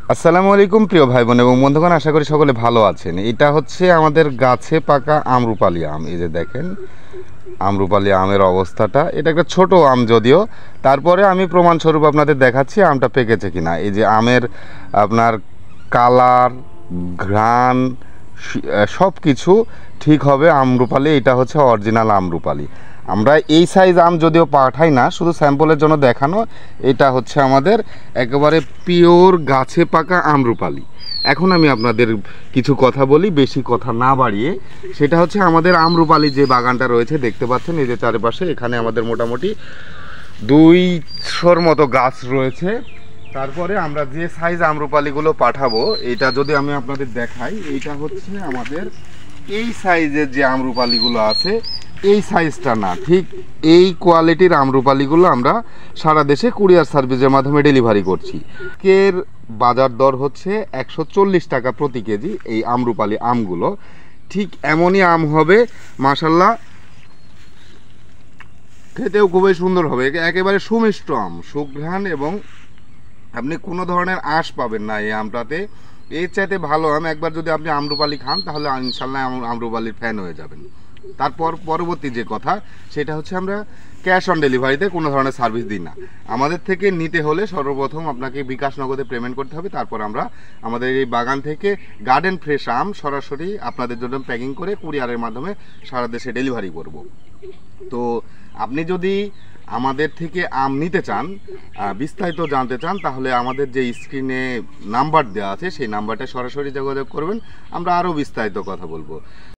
আসসালামু আলাইকুম প্রিয় ভাই বোন এবং বন্ধুগণ, আশা করি সকলে ভালো আছেন। এটা হচ্ছে আমাদের গাছে পাকা আম্রপালি আম। এই যে দেখেন আম্রপালি আমের অবস্থাটা, এটা একটা ছোট আম যদিও, তারপরে আমি প্রমাণস্বরূপ আপনাদের দেখাচ্ছি আমটা পেকেছে কিনা। এই যে আমের আপনার কালার, ঘ্রাণ, সব কিছু ঠিক হবে আম্রপালি। এটা হচ্ছে অরিজিনাল আম্রপালি। আমরা এই সাইজ আম যদিও পাঠাই না, শুধু স্যাম্পলের জন্য দেখানো। এটা হচ্ছে আমাদের একেবারে পিওর গাছে পাকা আম্রপালি। এখন আমি আপনাদের কিছু কথা বলি, বেশি কথা না বাড়িয়ে। সেটা হচ্ছে আমাদের আম্রপালি যে বাগানটা রয়েছে দেখতে পাচ্ছেন, এই যে চারিপাশে, এখানে আমাদের মোটামুটি 200-র মতো গাছ রয়েছে। তারপরে আমরা যে সাইজ আম্রপালিগুলো পাঠাবো, এটা যদি আমি আপনাদের দেখাই, এইটা হচ্ছে আমাদের এই সাইজের যে আম্রপালিগুলো আছে, এই সাইজটা না, ঠিক এই কোয়ালিটির আম্রপালিগুলো আমরা সারা দেশে কুরিয়ার সার্ভিসের মাধ্যমে ডেলিভারি করছি। কের বাজার দর হচ্ছে 140 টাকা প্রতি কেজি। এই আম্রপালি আমগুলো ঠিক এমনই আম হবে, মাশাল্লাহ, খেতেও খুবই সুন্দর হবে। একেবারে সুমিষ্ট আম, সুঘ্রাণ, এবং আপনি কোনো ধরনের আঁশ পাবেন না এই আমটাতে। এর চাইতে ভালো আম একবার যদি আপনি আম্রপালি খান, তাহলে ইনশাল্লাহ আম্রপালির ফ্যান হয়ে যাবেন। তারপর পরবর্তী যে কথা, সেটা হচ্ছে আমরা ক্যাশ অন ডেলিভারিতে কোনো ধরনের সার্ভিস দিই না। আমাদের থেকে নিতে হলে সর্বপ্রথম আপনাকে বিকাশ নগদে পেমেন্ট করতে হবে। তারপর আমরা আমাদের এই বাগান থেকে গার্ডেন ফ্রেশ আম সরাসরি আপনাদের জন্য প্যাকিং করে কুরিয়ারের মাধ্যমে সারা দেশে ডেলিভারি করব। তো আপনি যদি আমাদের থেকে আম নিতে চান, বিস্তারিত জানতে চান, তাহলে আমাদের যে স্ক্রিনে নাম্বার দেওয়া আছে সেই নাম্বারটা সরাসরি যোগাযোগ করবেন। আমরা আরও বিস্তারিত কথা বলবো।